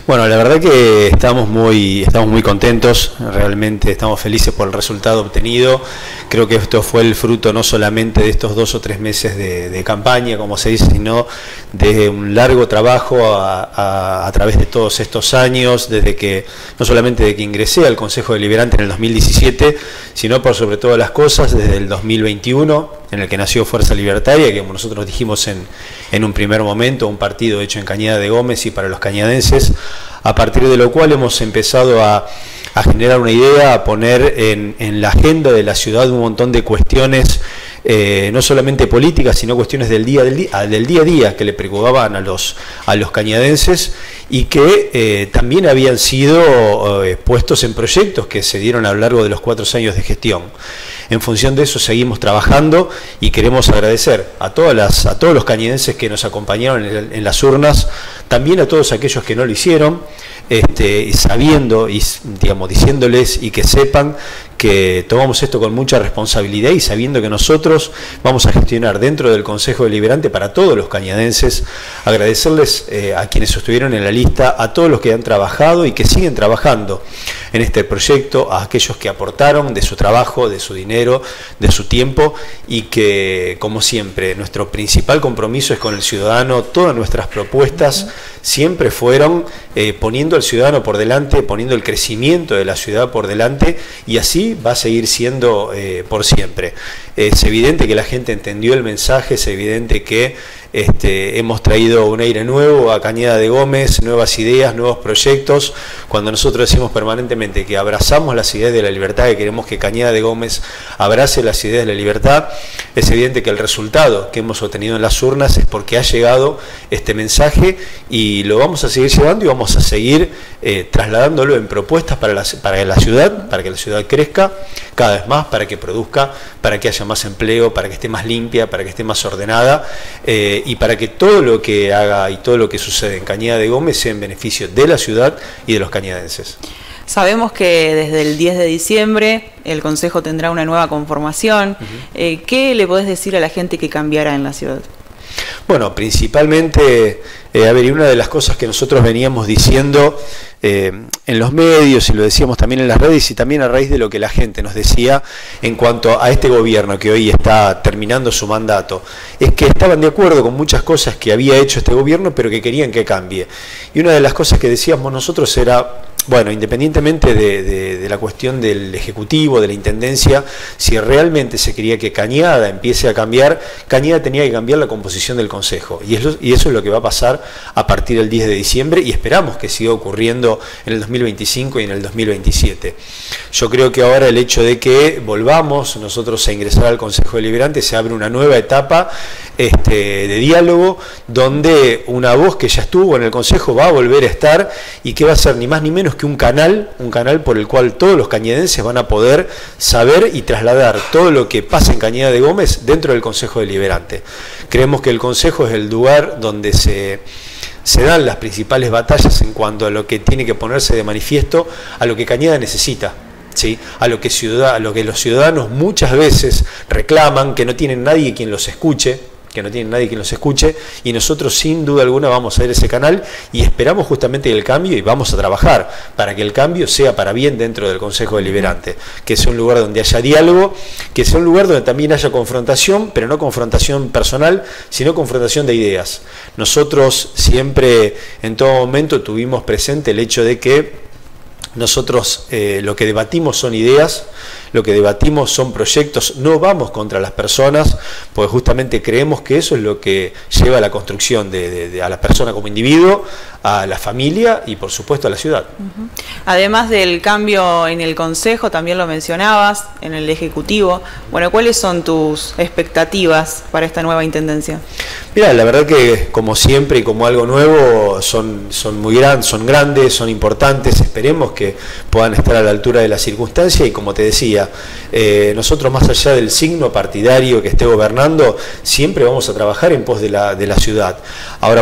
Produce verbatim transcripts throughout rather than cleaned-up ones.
Bueno, la verdad que estamos muy, estamos muy contentos, realmente estamos felices por el resultado obtenido. Creo que esto fue el fruto no solamente de estos dos o tres meses de, de campaña, como se dice, sino de un largo trabajo a, a, a través de todos estos años, desde que, no solamente de que ingresé al Consejo Deliberante en el dos mil diecisiete, sino por sobre todas las cosas desde el dos mil veintiuno, en el que nació Fuerza Libertaria, que como nosotros dijimos en, en un primer momento, un partido hecho en Cañada de Gómez y para los cañadenses, a partir de lo cual hemos empezado a, a generar una idea, a poner en, en la agenda de la ciudad un montón de cuestiones, eh, no solamente políticas, sino cuestiones del día, del día, del día a día que le preocupaban a los, a los cañadenses y que eh, también habían sido eh, puestos en proyectos que se dieron a lo largo de los cuatro años de gestión. En función de eso seguimos trabajando y queremos agradecer a, todas las, a todos los cañadenses que nos acompañaron en, en las urnas, también a todos aquellos que no lo hicieron, este, sabiendo y digamos, diciéndoles y que sepan que tomamos esto con mucha responsabilidad y sabiendo que nosotros vamos a gestionar dentro del Consejo Deliberante para todos los cañadenses, agradecerles eh, a quienes estuvieron en la lista, a todos los que han trabajado y que siguen trabajando en este proyecto, a aquellos que aportaron de su trabajo, de su dinero, de su tiempo y que, como siempre, nuestro principal compromiso es con el ciudadano. Todas nuestras propuestas siempre fueron eh, poniendo al ciudadano por delante, poniendo el crecimiento de la ciudad por delante y así va a seguir siendo eh, por siempre. Es evidente que la gente entendió el mensaje, es evidente que este, hemos traído un aire nuevo a Cañada de Gómez, nuevas ideas, nuevos proyectos. Cuando nosotros decimos permanentemente que abrazamos las ideas de la libertad, que queremos que Cañada de Gómez abrace las ideas de la libertad, es evidente que el resultado que hemos obtenido en las urnas es porque ha llegado este mensaje y lo vamos a seguir llevando y vamos a seguir eh, trasladándolo en propuestas para la, para la ciudad, para que la ciudad crezca cada vez más, para que produzca, para que haya más empleo, para que esté más limpia, para que esté más ordenada eh, y para que todo lo que haga y todo lo que sucede en Cañada de Gómez sea en beneficio de la ciudad y de los cañadenses. Sabemos que desde el diez de diciembre el Consejo tendrá una nueva conformación. Uh-huh. eh, ¿Qué le podés decir a la gente que cambiará en la ciudad? Bueno, principalmente, eh, a ver, y una de las cosas que nosotros veníamos diciendo eh, en los medios y lo decíamos también en las redes y también a raíz de lo que la gente nos decía en cuanto a este gobierno que hoy está terminando su mandato, es que estaban de acuerdo con muchas cosas que había hecho este gobierno, pero que querían que cambie. Y una de las cosas que decíamos nosotros era, bueno, independientemente de, de, de la cuestión del Ejecutivo, de la Intendencia, si realmente se quería que Cañada empiece a cambiar, Cañada tenía que cambiar la composición del Consejo. Y eso, y eso es lo que va a pasar a partir del diez de diciembre y esperamos que siga ocurriendo en el dos mil veinticinco y en el dos mil veintisiete. Yo creo que ahora el hecho de que volvamos nosotros a ingresar al Consejo Deliberante se abre una nueva etapa este, de diálogo donde una voz que ya estuvo en el Consejo va a volver a estar y que va a ser ni más ni menos que un canal, un canal por el cual todos los cañadenses van a poder saber y trasladar todo lo que pasa en Cañada de Gómez dentro del Consejo Deliberante. Creemos que el Consejo es el lugar donde se, se dan las principales batallas en cuanto a lo que tiene que ponerse de manifiesto, a lo que Cañada necesita. ¿Sí? A lo que ciudad, a lo que los ciudadanos muchas veces reclaman, que no tienen nadie quien los escuche, que no tienen nadie quien los escuche, y nosotros sin duda alguna vamos a ir a ese canal y esperamos justamente el cambio y vamos a trabajar para que el cambio sea para bien dentro del Consejo Deliberante, que sea un lugar donde haya diálogo, que sea un lugar donde también haya confrontación, pero no confrontación personal, sino confrontación de ideas. Nosotros siempre, en todo momento, tuvimos presente el hecho de que nosotros eh, lo que debatimos son ideas, lo que debatimos son proyectos, no vamos contra las personas, porque justamente creemos que eso es lo que lleva a la construcción de, de, de a la persona como individuo, a la familia y por supuesto a la ciudad. Uh-huh. Además del cambio en el Consejo, también lo mencionabas, en el Ejecutivo, bueno, ¿cuáles son tus expectativas para esta nueva Intendencia? Mira, la verdad que como siempre y como algo nuevo son, son muy grandes, son grandes, son importantes, esperemos que puedan estar a la altura de la circunstancia y como te decía, eh, nosotros más allá del signo partidario que esté gobernando, siempre vamos a trabajar en pos de la, de la ciudad. Ahora bueno,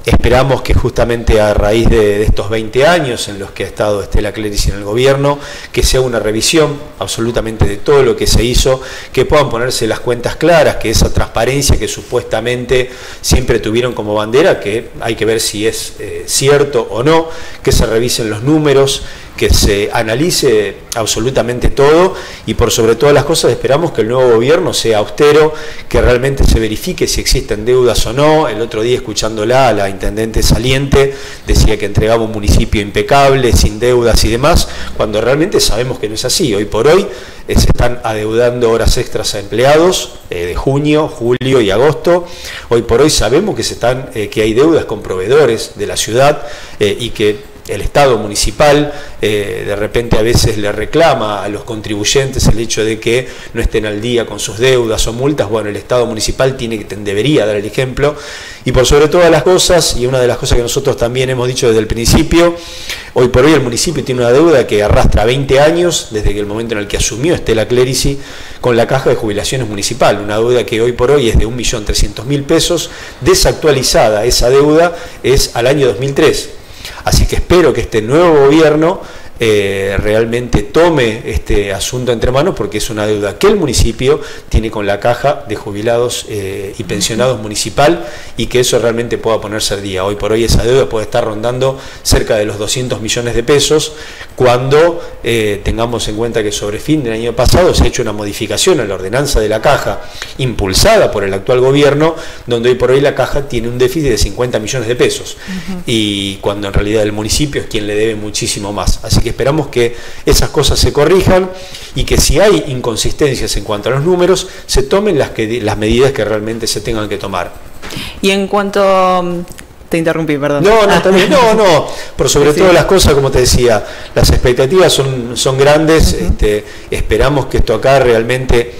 esperamos que justamente a raíz de, de estos veinte años en los que ha estado Estela Clerici en el gobierno, que sea una revisión absolutamente de todo lo que se hizo, que puedan ponerse las cuentas claras, que esa transparencia que supuestamente siempre tuvieron como bandera, que hay que ver si es eh, cierto o no, que se revisen los números, que se analice absolutamente todo y por sobre todas las cosas esperamos que el nuevo gobierno sea austero, que realmente se verifique si existen deudas o no. El otro día escuchándola a la intendente saliente decía que entregaba un municipio impecable, sin deudas y demás, cuando realmente sabemos que no es así. Hoy por hoy eh, se están adeudando horas extras a empleados eh, de junio, julio y agosto. Hoy por hoy sabemos que, se están, eh, que hay deudas con proveedores de la ciudad eh, y que el Estado municipal eh, de repente a veces le reclama a los contribuyentes el hecho de que no estén al día con sus deudas o multas. Bueno, el Estado municipal tiene que, debería dar el ejemplo y por sobre todas las cosas, y una de las cosas que nosotros también hemos dicho desde el principio, hoy por hoy el municipio tiene una deuda que arrastra veinte años desde el momento en el que asumió Estela Clerici con la Caja de Jubilaciones Municipal, una deuda que hoy por hoy es de un millón trescientos mil pesos, desactualizada esa deuda es al año dos mil tres. Así que espero que este nuevo gobierno eh, realmente tome este asunto entre manos porque es una deuda que el municipio tiene con la Caja de Jubilados eh, y Pensionados Municipal y que eso realmente pueda ponerse al día. Hoy por hoy esa deuda puede estar rondando cerca de los doscientos millones de pesos cuando eh, tengamos en cuenta que sobre fin del año pasado se ha hecho una modificación a la ordenanza de la Caja impulsada por el actual gobierno donde hoy por hoy la Caja tiene un déficit de cincuenta millones de pesos uh-huh. y cuando en realidad el municipio es quien le debe muchísimo más. Así que esperamos que esas cosas se corrijan y que si hay inconsistencias en cuanto a los números, se tomen las, que, las medidas que realmente se tengan que tomar. Y en cuanto... Te interrumpí, perdón. No, no, también, no, no. Por sobre sí. todas las cosas, como te decía, las expectativas son, son grandes. Uh-huh. este, esperamos que esto acá realmente...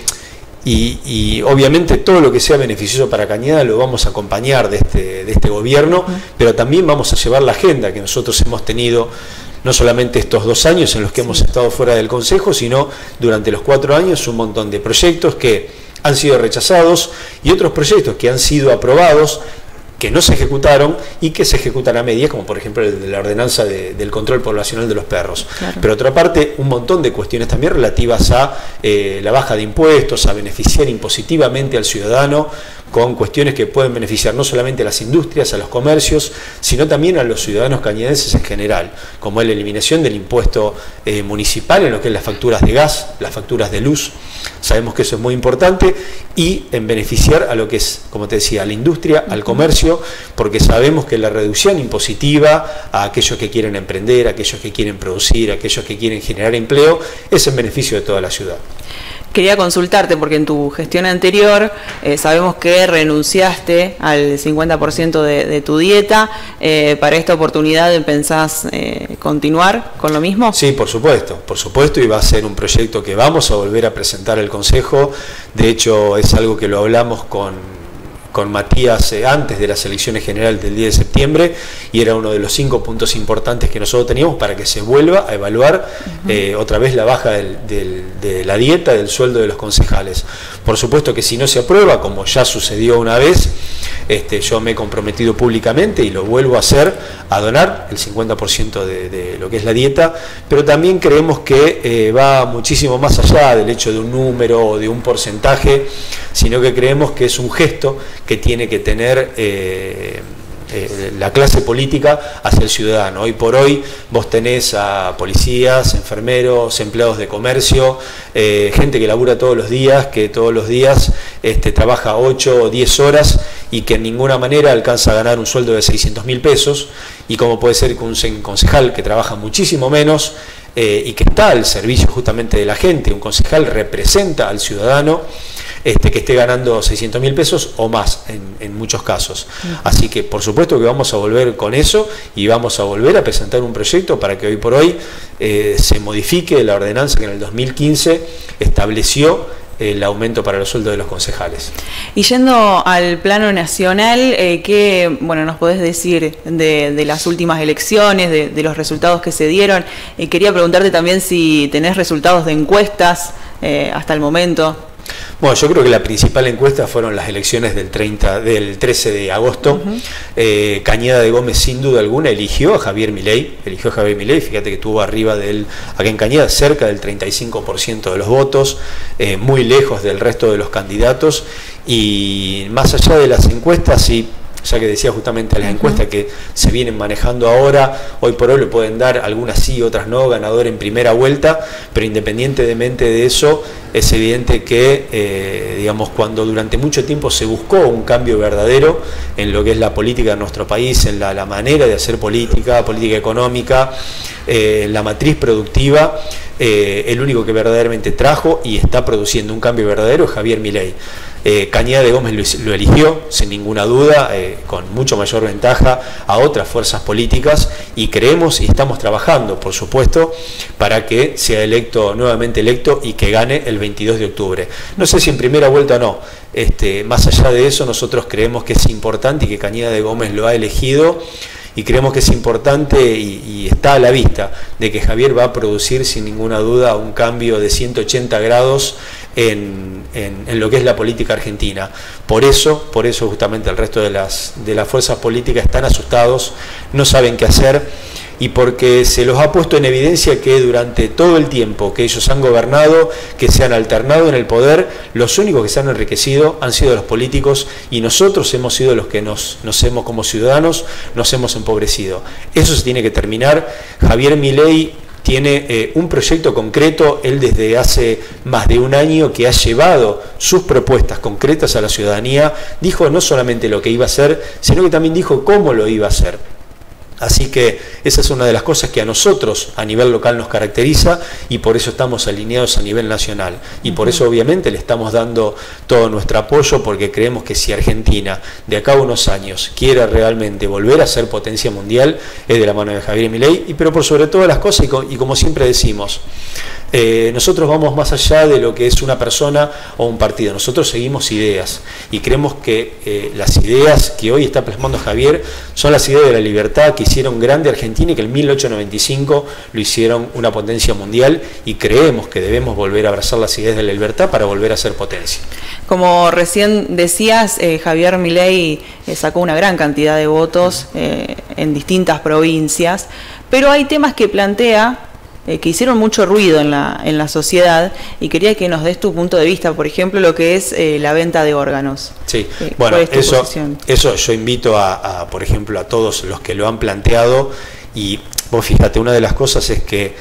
Y, y obviamente todo lo que sea beneficioso para Cañada lo vamos a acompañar de este, de este gobierno, uh-huh. pero también vamos a llevar la agenda que nosotros hemos tenido no solamente estos dos años en los que sí. hemos estado fuera del Consejo, sino durante los cuatro años un montón de proyectos que han sido rechazados y otros proyectos que han sido aprobados, que no se ejecutaron y que se ejecutan a medias, como por ejemplo el de la ordenanza de, del control poblacional de los perros. Claro. Pero otra parte, un montón de cuestiones también relativas a eh, la baja de impuestos, a beneficiar impositivamente al ciudadano con cuestiones que pueden beneficiar no solamente a las industrias, a los comercios, sino también a los ciudadanos cañadenses en general, como es la eliminación del impuesto eh, municipal en lo que es las facturas de gas, las facturas de luz. Sabemos que eso es muy importante y en beneficiar a lo que es, como te decía, a la industria, al comercio, porque sabemos que la reducción impositiva a aquellos que quieren emprender, a aquellos que quieren producir, a aquellos que quieren generar empleo, es en beneficio de toda la ciudad. Quería consultarte porque en tu gestión anterior eh, sabemos que renunciaste al cincuenta por ciento de, de tu dieta. Eh, ¿Para esta oportunidad pensás eh, continuar con lo mismo? Sí, por supuesto, por supuesto, y va a ser un proyecto que vamos a volver a presentar al Consejo. De hecho, es algo que lo hablamos con... con Matías eh, antes de las elecciones generales del diez de septiembre y era uno de los cinco puntos importantes que nosotros teníamos para que se vuelva a evaluar uh-huh. eh, otra vez la baja del, del, de la dieta, del sueldo de los concejales. Por supuesto que si no se aprueba, como ya sucedió una vez, este, yo me he comprometido públicamente y lo vuelvo a hacer, a donar el cincuenta por ciento de, de lo que es la dieta, pero también creemos que eh, va muchísimo más allá del hecho de un número o de un porcentaje, sino que creemos que es un gesto que tiene que tener eh, eh, la clase política hacia el ciudadano. Hoy por hoy vos tenés a policías, enfermeros, empleados de comercio, eh, gente que labura todos los días, que todos los días este, trabaja ocho o diez horas y que en ninguna manera alcanza a ganar un sueldo de seiscientos mil pesos, y como puede ser que un concejal que trabaja muchísimo menos eh, y que está al servicio justamente de la gente, un concejal representa al ciudadano, Este, que esté ganando seiscientos mil pesos o más en, en muchos casos. Así que por supuesto que vamos a volver con eso y vamos a volver a presentar un proyecto para que hoy por hoy eh, se modifique la ordenanza que en el dos mil quince estableció el aumento para los sueldos de los concejales. Y yendo al plano nacional, eh, ¿qué bueno, nos podés decir de, de las últimas elecciones, de, de los resultados que se dieron? Eh, quería preguntarte también si tenés resultados de encuestas eh, hasta el momento. Bueno, yo creo que la principal encuesta fueron las elecciones del, treinta, del trece de agosto. Uh-huh. eh, Cañada de Gómez, sin duda alguna, eligió a Javier Milei. Eligió a Javier Milei, fíjate que tuvo arriba de él, acá en Cañada, cerca del treinta y cinco por ciento de los votos, eh, muy lejos del resto de los candidatos. Y más allá de las encuestas, sí, ya que decía justamente las encuestas que se vienen manejando ahora, hoy por hoy le pueden dar algunas sí, otras no, ganador en primera vuelta, pero independientemente de eso, es evidente que, eh, digamos, cuando durante mucho tiempo se buscó un cambio verdadero en lo que es la política de nuestro país, en la, la manera de hacer política, política económica, eh, la matriz productiva, eh, el único que verdaderamente trajo y está produciendo un cambio verdadero es Javier Milei. Eh, Cañada de Gómez lo, lo eligió, sin ninguna duda, eh, con mucho mayor ventaja a otras fuerzas políticas, y creemos y estamos trabajando, por supuesto, para que sea electo, nuevamente electo, y que gane el veintidós de octubre. No sé si en primera vuelta o no. Este, más allá de eso, nosotros creemos que es importante y que Cañada de Gómez lo ha elegido, y creemos que es importante y, y está a la vista de que Javier va a producir sin ninguna duda un cambio de ciento ochenta grados en, en, en lo que es la política argentina. Por eso, por eso justamente el resto de las, de las fuerzas políticas están asustados, no saben qué hacer, y porque se los ha puesto en evidencia que durante todo el tiempo que ellos han gobernado, que se han alternado en el poder, los únicos que se han enriquecido han sido los políticos, y nosotros hemos sido los que nos, nos hemos, como ciudadanos, nos hemos empobrecido. Eso se tiene que terminar. Javier Milei tiene eh, un proyecto concreto, él desde hace más de un año que ha llevado sus propuestas concretas a la ciudadanía, dijo no solamente lo que iba a hacer, sino que también dijo cómo lo iba a hacer. Así que esa es una de las cosas que a nosotros a nivel local nos caracteriza, y por eso estamos alineados a nivel nacional. Y por eso obviamente le estamos dando todo nuestro apoyo, porque creemos que si Argentina de acá a unos años quiere realmente volver a ser potencia mundial, es de la mano de Javier Milei, y pero por sobre todas las cosas, y, co y como siempre decimos, eh, nosotros vamos más allá de lo que es una persona o un partido. Nosotros seguimos ideas, y creemos que eh, las ideas que hoy está plasmando Javier son las ideas de la libertad que hicieron grande a Argentina y que en mil ochocientos noventa y cinco lo hicieron una potencia mundial, y creemos que debemos volver a abrazar las ideas de la libertad para volver a ser potencia. Como recién decías, eh, Javier Milei eh, sacó una gran cantidad de votos eh, en distintas provincias, pero hay temas que plantea eh, que hicieron mucho ruido en la, en la sociedad, y quería que nos des tu punto de vista, por ejemplo, lo que es eh, la venta de órganos. Sí, eh, bueno, eso, eso yo invito a, a, por ejemplo, a todos los que lo han planteado, y vos fíjate, una de las cosas es que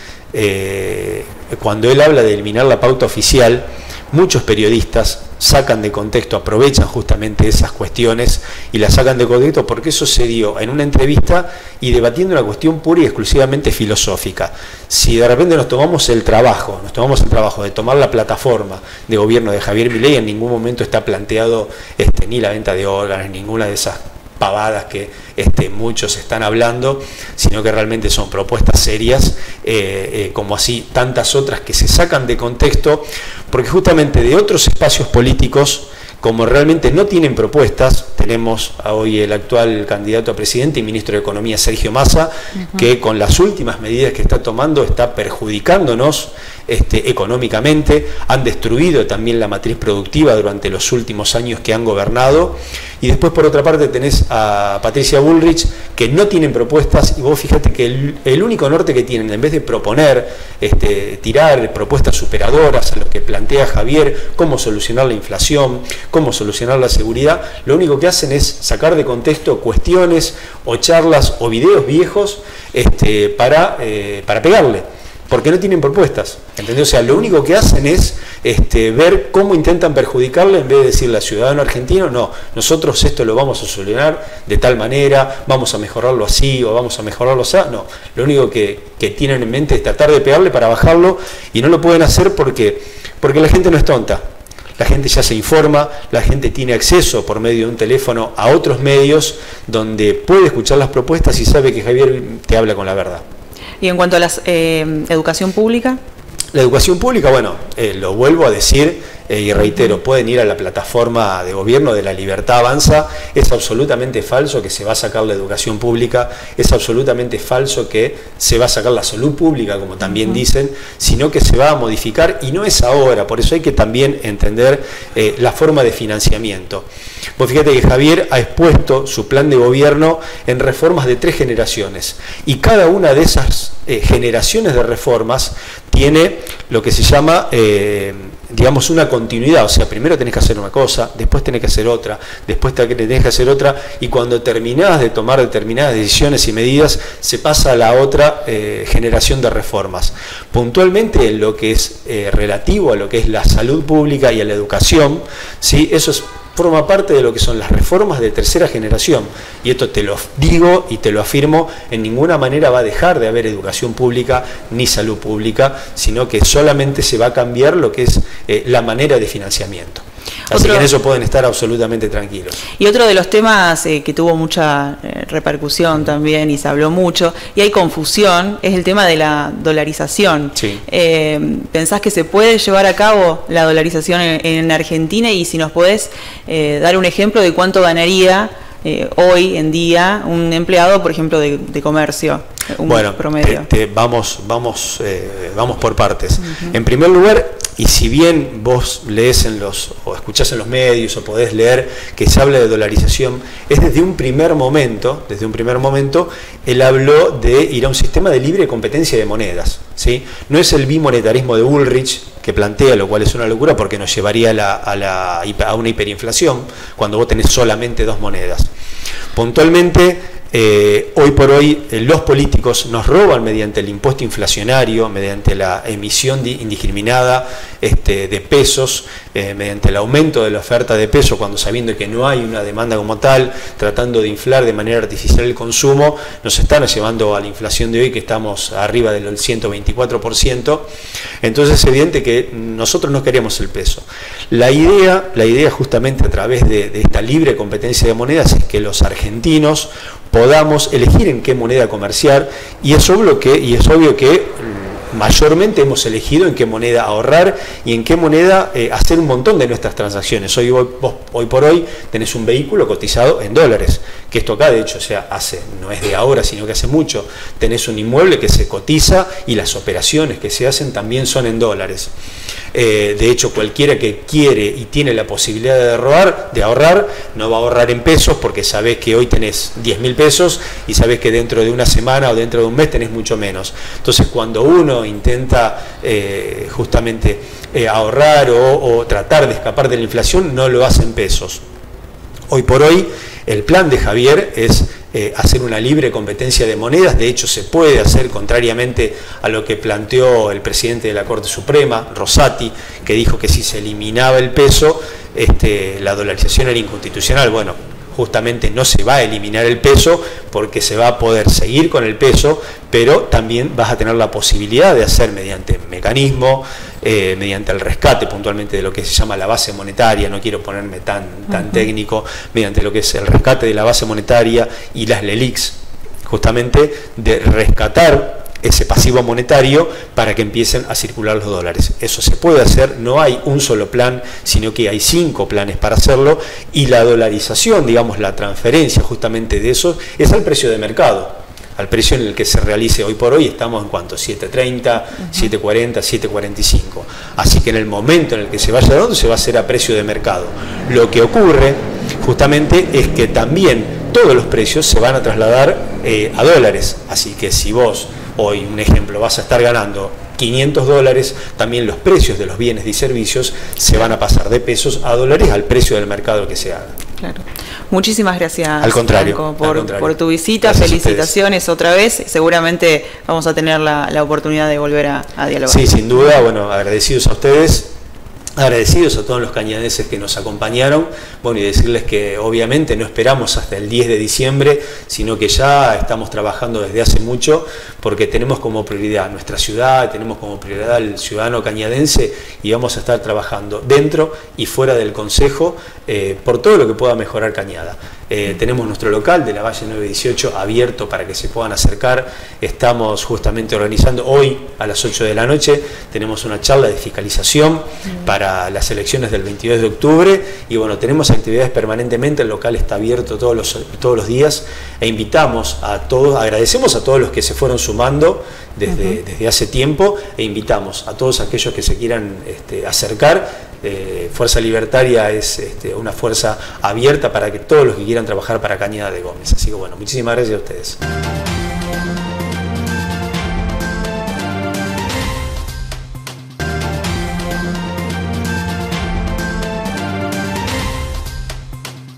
eh, cuando él habla de eliminar la pauta oficial, muchos periodistas sacan de contexto, aprovechan justamente esas cuestiones y las sacan de contexto, porque eso se dio en una entrevista y debatiendo una cuestión pura y exclusivamente filosófica. Si de repente nos tomamos el trabajo, nos tomamos el trabajo de tomar la plataforma de gobierno de Javier Milei, en ningún momento está planteado este, ni la venta de órganos, ninguna de esas pavadas que este, muchos están hablando, sino que realmente son propuestas serias, eh, eh, como así tantas otras que se sacan de contexto, porque justamente de otros espacios políticos, como realmente no tienen propuestas, tenemos a hoy el actual candidato a presidente y ministro de Economía, Sergio Massa, uh-huh. que con las últimas medidas que está tomando está perjudicándonos este, económicamente, han destruido también la matriz productiva durante los últimos años que han gobernado, y después por otra parte tenés a Patricia Bullrich, que no tienen propuestas, y vos fíjate que el, el único norte que tienen, en vez de proponer, este, tirar propuestas superadoras a lo que plantea Javier, cómo solucionar la inflación, cómo solucionar la seguridad, lo único que hacen es sacar de contexto cuestiones o charlas o videos viejos este, para, eh, para pegarle, porque no tienen propuestas, ¿entendés? O sea, lo único que hacen es este, ver cómo intentan perjudicarle, en vez de decirle al ciudadano argentino, no, nosotros esto lo vamos a solucionar de tal manera, vamos a mejorarlo así o vamos a mejorarlo así. No, lo único que, que tienen en mente es tratar de pegarle para bajarlo, y no lo pueden hacer porque, porque la gente no es tonta. La gente ya se informa, la gente tiene acceso por medio de un teléfono a otros medios donde puede escuchar las propuestas y sabe que Javier te habla con la verdad. Y en cuanto a la eh, educación pública. La educación pública, bueno, eh, lo vuelvo a decir, eh, y reitero, pueden ir a la plataforma de gobierno de La Libertad Avanza. Es absolutamente falso que se va a sacar la educación pública, es absolutamente falso que se va a sacar la salud pública, como también uh-huh. dicen, sino que se va a modificar, y no es ahora. Por eso hay que también entender eh, la forma de financiamiento. Vos fíjate que Javier ha expuesto su plan de gobierno en reformas de tres generaciones, y cada una de esas eh, generaciones de reformas tiene lo que se llama, eh, digamos, una continuidad. O sea, primero tenés que hacer una cosa, después tenés que hacer otra, después tenés que hacer otra, y cuando terminás de tomar determinadas decisiones y medidas, se pasa a la otra eh, generación de reformas. Puntualmente, en lo que es eh, relativo a lo que es la salud pública y a la educación, ¿sí? Eso es forma parte de lo que son las reformas de tercera generación, y esto te lo digo y te lo afirmo, en ninguna manera va a dejar de haber educación pública ni salud pública, sino que solamente se va a cambiar lo que es eh, la manera de financiamiento. Así otro, que en eso pueden estar absolutamente tranquilos. Y otro de los temas eh, que tuvo mucha eh, repercusión también y se habló mucho, y hay confusión, es el tema de la dolarización. Sí. Eh, ¿Pensás que se puede llevar a cabo la dolarización en, en Argentina? Y si nos podés eh, dar un ejemplo de cuánto ganaría eh, hoy en día un empleado, por ejemplo, de, de comercio, un bueno, promedio. Este, vamos, vamos, eh, vamos por partes. Uh-huh. En primer lugar, y si bien vos lees en los, o escuchás en los medios, o podés leer que se habla de dolarización, es desde un primer momento, desde un primer momento, él habló de ir a un sistema de libre competencia de monedas, ¿sí? No es el bimonetarismo de Bullrich que plantea, lo cual es una locura porque nos llevaría a, la, a, la, a una hiperinflación cuando vos tenés solamente dos monedas. Puntualmente, Eh, hoy por hoy eh, los políticos nos roban mediante el impuesto inflacionario, mediante la emisión indiscriminada este, de pesos, eh, mediante el aumento de la oferta de pesos, cuando sabiendo que no hay una demanda como tal, tratando de inflar de manera artificial el consumo, nos están llevando a la inflación de hoy, que estamos arriba del ciento veinticuatro por ciento. Entonces es evidente que nosotros no queremos el peso. La idea, la idea justamente a través de, de esta libre competencia de monedas es que los argentinos podamos elegir en qué moneda comerciar, y es obvio que, y es obvio que mayormente hemos elegido en qué moneda ahorrar y en qué moneda eh, hacer un montón de nuestras transacciones. Hoy, vos, hoy por hoy tenés un vehículo cotizado en dólares, que esto acá de hecho, o sea, hace, no es de ahora, sino que hace mucho. Tenés un inmueble que se cotiza y las operaciones que se hacen también son en dólares. Eh, de hecho, cualquiera que quiere y tiene la posibilidad de ahorrar, de ahorrar, no va a ahorrar en pesos, porque sabés que hoy tenés diez mil pesos y sabés que dentro de una semana o dentro de un mes tenés mucho menos. Entonces, cuando uno intenta eh, justamente eh, ahorrar o, o tratar de escapar de la inflación, no lo hace en pesos. Hoy por hoy, el plan de Javier es eh, hacer una libre competencia de monedas. De hecho, se puede hacer, contrariamente a lo que planteó el presidente de la Corte Suprema, Rosati, que dijo que si se eliminaba el peso, este, la dolarización era inconstitucional. Bueno, justamente no se va a eliminar el peso, porque se va a poder seguir con el peso, pero también vas a tener la posibilidad de hacer mediante mecanismo, eh, mediante el rescate puntualmente de lo que se llama la base monetaria, no quiero ponerme tan, tan uh-huh. técnico, mediante lo que es el rescate de la base monetaria y las LELIQs, justamente de rescatar ese pasivo monetario para que empiecen a circular los dólares. Eso se puede hacer, no hay un solo plan, sino que hay cinco planes para hacerlo, y la dolarización, digamos, la transferencia justamente de eso, es al precio de mercado, al precio en el que se realice. Hoy por hoy estamos en cuanto, siete treinta, uh-huh. siete cuarenta, siete cuarenta y cinco. Así que en el momento en el que se vaya dando, se va a hacer a precio de mercado. Lo que ocurre justamente es que también todos los precios se van a trasladar eh, a dólares. Así que si vos hoy, un ejemplo, vas a estar ganando quinientos dólares, también los precios de los bienes y servicios se van a pasar de pesos a dólares al precio del mercado que se haga. Claro. Muchísimas gracias, al contrario, Franco, por, al contrario. por tu visita. Gracias. Felicitaciones otra vez. Seguramente vamos a tener la, la oportunidad de volver a, a dialogar. Sí, sin duda. Bueno, agradecidos a ustedes. Agradecidos a todos los cañadenses que nos acompañaron, bueno, y decirles que obviamente no esperamos hasta el diez de diciembre, sino que ya estamos trabajando desde hace mucho, porque tenemos como prioridad nuestra ciudad, tenemos como prioridad al ciudadano cañadense, y vamos a estar trabajando dentro y fuera del Consejo eh, por todo lo que pueda mejorar Cañada. Eh, tenemos nuestro local de la Valle nueve dieciocho abierto para que se puedan acercar. Estamos justamente organizando hoy a las ocho de la noche, tenemos una charla de fiscalización para para las elecciones del veintidós de octubre, y bueno, tenemos actividades permanentemente, el local está abierto todos los, todos los días, e invitamos a todos, agradecemos a todos los que se fueron sumando desde, uh-huh. desde hace tiempo, e invitamos a todos aquellos que se quieran este, acercar. Eh, Fuerza Libertaria es este, una fuerza abierta para que todos los que quieran trabajar para Cañada de Gómez. Así que bueno, muchísimas gracias a ustedes.